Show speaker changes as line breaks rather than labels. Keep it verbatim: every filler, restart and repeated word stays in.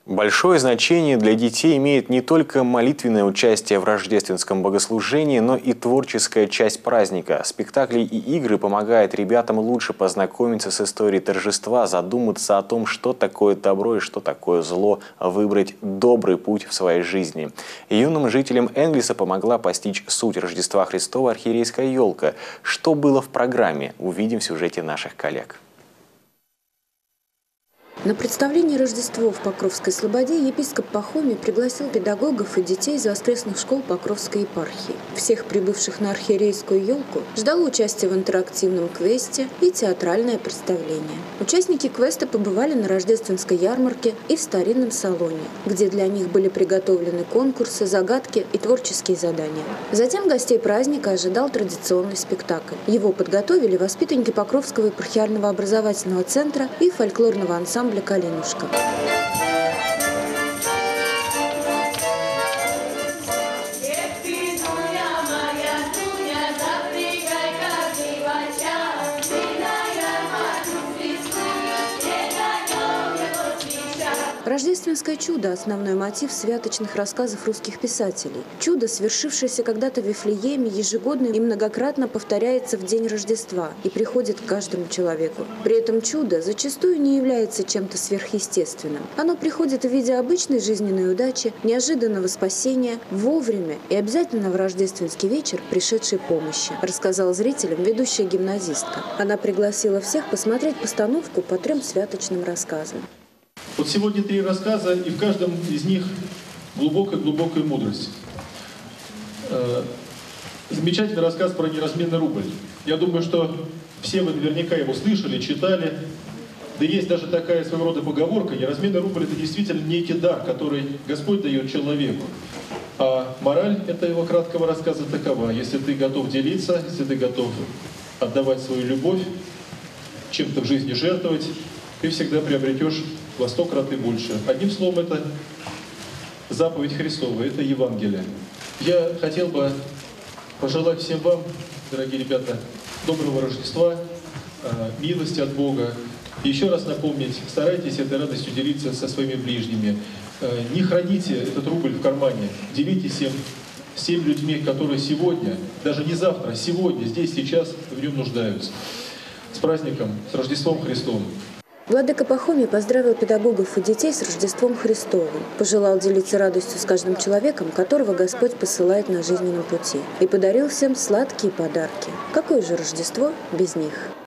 Большое значение для детей имеет не только молитвенное участие в рождественском богослужении, но и творческая часть праздника. Спектакли и игры помогают ребятам лучше познакомиться с историей торжества, задуматься о том, что такое добро и что такое зло, выбрать добрый путь в своей жизни. Юным жителям Энглиса помогла постичь суть Рождества Христова архиерейская елка. Что было в программе, увидим в сюжете наших коллег.
На представление Рождества в Покровской Слободе епископ Пахомий пригласил педагогов и детей из воскресных школ Покровской епархии. Всех прибывших на архиерейскую елку ждало участие в интерактивном квесте и театральное представление. Участники квеста побывали на рождественской ярмарке и в старинном салоне, где для них были приготовлены конкурсы, загадки и творческие задания. Затем гостей праздника ожидал традиционный спектакль. Его подготовили воспитанники Покровского епархиального образовательного центра и фольклорного ансамбля «Калинушка». Рождественское чудо – основной мотив святочных рассказов русских писателей. Чудо, свершившееся когда-то в Вифлееме, ежегодно и многократно повторяется в день Рождества и приходит к каждому человеку. При этом чудо зачастую не является чем-то сверхъестественным. Оно приходит в виде обычной жизненной удачи, неожиданного спасения, вовремя и обязательно в рождественский вечер пришедшей помощи, рассказала зрителям ведущая гимназистка. Она пригласила всех посмотреть постановку по трем святочным рассказам.
Вот сегодня три рассказа, и в каждом из них глубокая-глубокая мудрость. Замечательный рассказ про неразменный рубль. Я думаю, что все вы наверняка его слышали, читали. Да есть даже такая своего рода поговорка: неразменный рубль – это действительно некий дар, который Господь дает человеку. А мораль этого краткого рассказа такова: если ты готов делиться, если ты готов отдавать свою любовь, чем-то в жизни жертвовать, ты всегда приобретешь во сто крат и больше. Одним словом, это заповедь Христова, это Евангелие. Я хотел бы пожелать всем вам, дорогие ребята, доброго Рождества, милости от Бога. И еще раз напомнить: старайтесь этой радостью делиться со своими ближними. Не храните этот рубль в кармане, делитесь им с теми людьми, которые сегодня, даже не завтра, а сегодня, здесь, сейчас в нем нуждаются. С праздником, с Рождеством Христовым!
Владыка Пахомий поздравил педагогов и детей с Рождеством Христовым, пожелал делиться радостью с каждым человеком, которого Господь посылает на жизненном пути, и подарил всем сладкие подарки. Какое же Рождество без них?